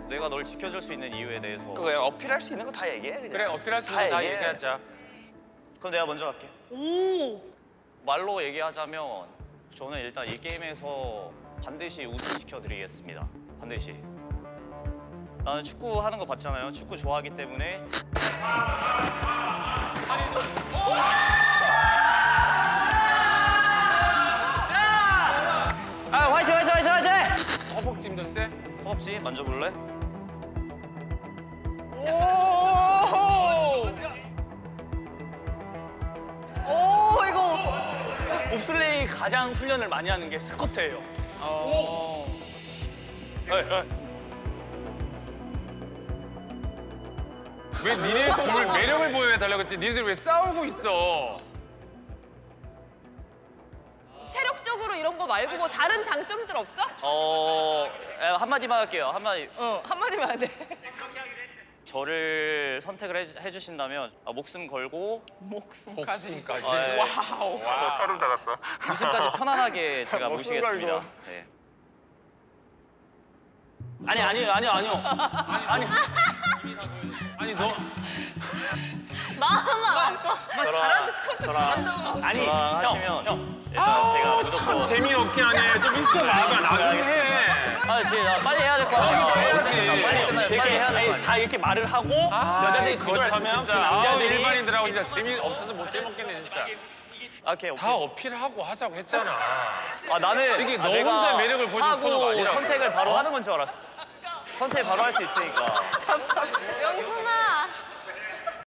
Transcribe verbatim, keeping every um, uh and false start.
내가 널 지켜줄 수 있는 이유에 대해서. 그거 어필할 수 있는 거 다 얘기해 그냥. 그래, 어필할 수 있는 거 다 얘기하자. 그럼 내가 먼저 할게. 오. 말로 얘기하자면 저는 일단 이 게임에서 반드시 우승시켜드리겠습니다. 반드시. 나는 축구 하는 거 봤잖아요. 축구 좋아하기 때문에. 아, 화이팅, 화이팅, 화이팅, 화이팅! 허벅지도 세? 허벅지 만져볼래? 오. 오 이거. 봅슬레이 가장 훈련을 많이 하는 게 스쿼트예요. 어. 네, 네. 왜 니네 둘 매력을 보여달라고 했지? 니네들 왜 싸우고 있어? 체력적으로 이런 거 말고 뭐 다른 장점들 없어? 어, 에, 한마디만 할게요. 한마디. 어 한마디만 안 돼. 저를 선택을 해, 해주신다면 아, 목숨 걸고 목숨까지. 목숨까지. 아, 예. 와우. 와. 서른 달았어. 목숨까지 편안하게 제가 목숨 모시겠습니다. 걸고. 네. 아니 아니요 아니요 아니요. 아니 아니, 너. 마음만 없어. 막 저랑- 잘하는 스쿼트 저랑- 잘한다고. 아니 저랑 형 하시면 형. 일단 제가 참 무조건 재미없게 하네. 좀 있어봐봐. 나중에 해. 아, 지금 나 빨리 해야 될 것 같아요. 아, 해야지. 빨리 빨리 끝나요. 이렇게 빨리 해야 될 거 아니, 아니에요. 다 이렇게 말을 하고 아, 여자들이 거참 기절하면 그 진짜. 아우, 남자들이 일반인들하고 진짜 재미없어서 못 해먹겠네, 진짜. 아, 오케이, 오케이. 다 어필하고 하자고 했잖아. 아, 나는 이게 아, 너 내가 혼자 매력을 보여주는 하고 코너가 아니라고. 선택을 바로 하는 건 줄 알았어. 선택 바로 할 수 있으니까. 영순아.